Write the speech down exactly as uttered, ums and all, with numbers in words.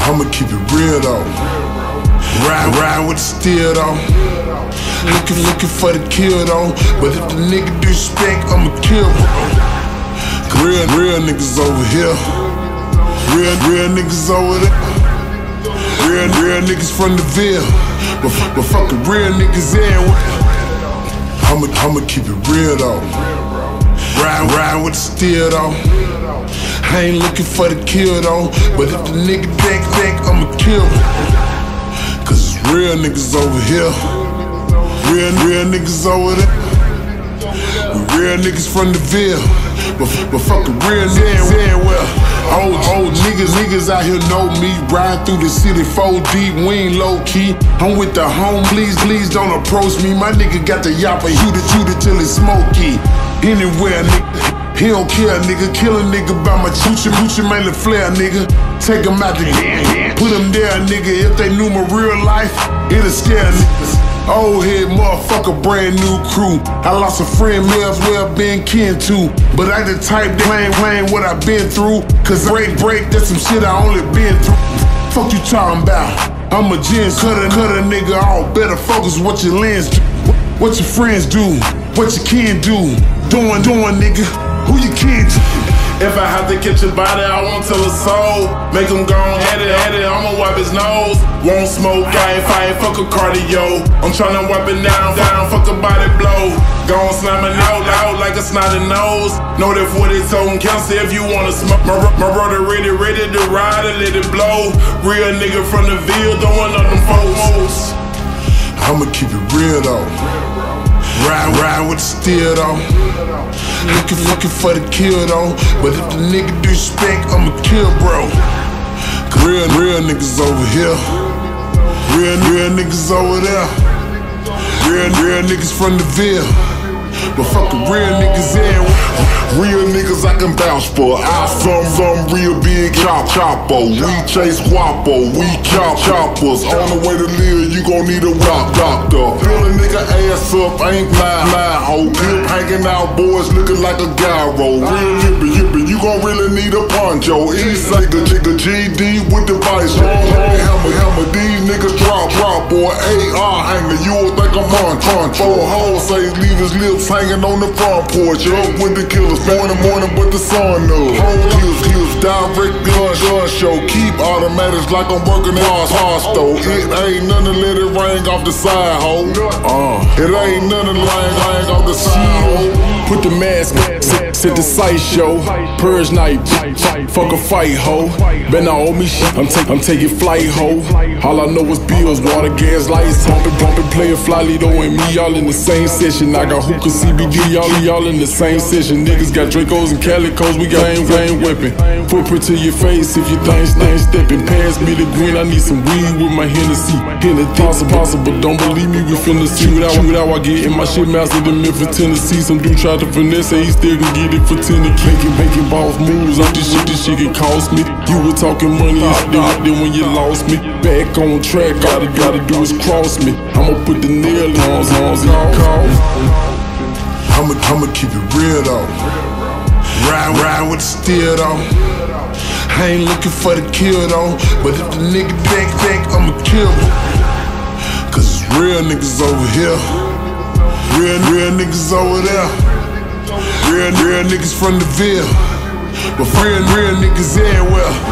I'ma keep it real though. Ride, ride with the steel though. Looking, looking for the kill though. But if the nigga disrespect, I'ma kill bro. Real, real niggas over here. Real, real niggas over there. Real, real niggas from the Ville. But, but fucking real niggas everywhere. I'ma, I'ma keep it real though. Ride, ride with the steel though. I ain't looking for the kill though. But if the nigga think, think, I'ma kill him. Cause it's real niggas over here. Real, real niggas over there. We real niggas from the Ville. But, but fucking real niggas everywhere. Old, old niggas, niggas out here know me. Ride through the city four deep, we ain't low key. I'm with the home, please, please don't approach me. My nigga got the yapper, shoot it, shoot it till it's smoky. Anywhere, nigga, he don't care, nigga. Kill a nigga by my choochie, moochie, mainly flare, nigga. Take him out the game, put him there, nigga. If they knew my real life, it'll scare niggas. Old head motherfucker, brand new crew. I lost a friend, may as well been kin to. But I the type that claim, claim what I been through. Cause break, break, that's some shit I only been through. Fuck you talking about? I'm a gin, cut a, cut a nigga off. Better focus what your lens do. What your friends do, what your kin do. Doing, doing, nigga, who your kids? If I have to catch a body, I won't tell a soul. Make him gone, at it, at it, I'ma wipe his nose. Won't smoke, I ain't fight, fuck a cardio. I'm tryna wipe it down, down, fuck a body blow. Gon' slam it out, out like a snotty nose. Know that forty told cancel if you wanna smoke. My, my brother ready, ready to ride and let it blow. Real nigga from the Ville, don't want nothing folks. I'ma keep it real though. Ride, ride with the steel though. Looking, looking for the kill though. But if the nigga disrespect, I'ma kill bro. Cause real, real niggas over here. Real, real niggas over there. Real, real niggas from the Ville. But fucking real niggas everywhere. Real niggas I can vouch for. I from some real big chop chopper. We chase guapo, we chop choppers. On the way to live, you gon' need a rock doctor. Fill a nigga ass up, ain't fly, fly ho. Clip hanging out, boys looking like a gyro. Real hippie, hippie, you gon' really need a poncho. East side, nigga, nigga, G D with the vice. Long, long hammer, hammer. These niggas drop, drop, boy. A R hanger, you will think I'm on, on. Four hoes say leave his lips hanging on the front porch. Up with the killers. Morning, morning, but the sun up. Whole kills, kills, direct gun, gun show. Keep automatics like I'm working in Hosto. It ain't nothing, let it ring off the side, ho. Uh, it ain't nothing, ring, ring off the side, ho. Put the mask on, set, set the sight show. Purge night, fuck a fight, ho. Bet not owe me shit, I'm, take, I'm taking flight, ho. All I know is bills, water, gas, lights. Bumpin', bumpin', playin' fly, Lido and me, y'all in the same session. I got hookah, C B D, y'all, y'all in the same session. Niggas got Dracos and Calicos, we got same, same weapon. Footprint to your face if you think stay steppin'. Pass me the green, I need some weed with my Hennessy. Hennessy, possible, possible, don't believe me, we finna see. Shoot out, shoot out, I get in my shit master to Memphis, Tennessee. Some dude tried to finesse, he still can get it for ten to making, making boss moves. Off this shit, this shit can cost me. You were talking money, I stopped it when you lost me. Back on track, all you gotta do is cross me. I'ma put the nail in arms, arms in your call. I'ma, I'ma keep it real though. Ride, ride with the steel though. I ain't looking for the kill though. But if the nigga think, think, I'ma kill him. Cause it's real niggas over here. Real, real niggas over there. Real, real niggas from the Ville. But real, real niggas everywhere.